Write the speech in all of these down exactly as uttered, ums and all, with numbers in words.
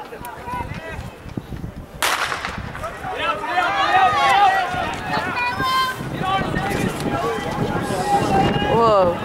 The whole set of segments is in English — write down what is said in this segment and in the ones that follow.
Whoa.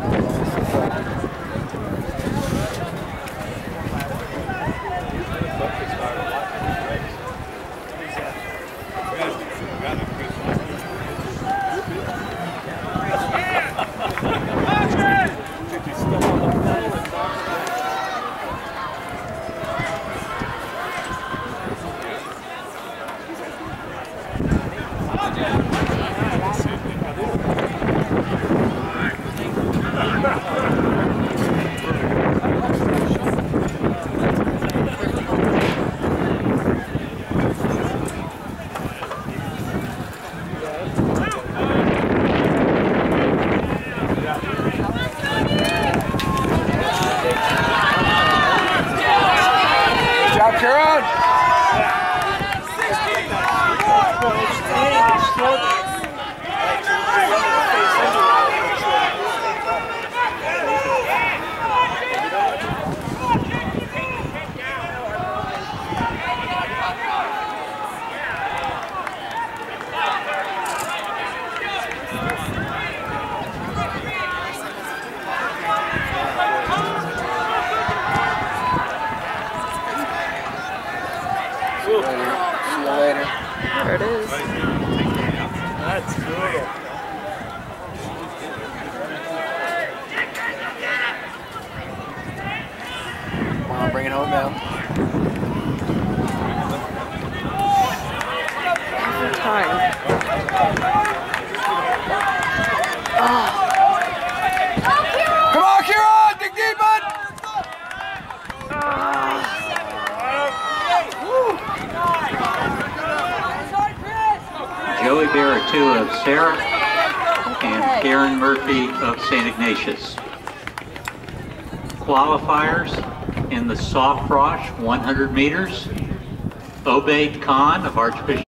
There it is. That's brutal. Come on, bring it home now. Every time. Oh. Come on, Kieran! Dig deep, bud! Joey Baratu of Sarah and Karen Murphy of Saint Ignatius. Qualifiers in the soft frosh one hundred meters, Obaid Khan of Archbishop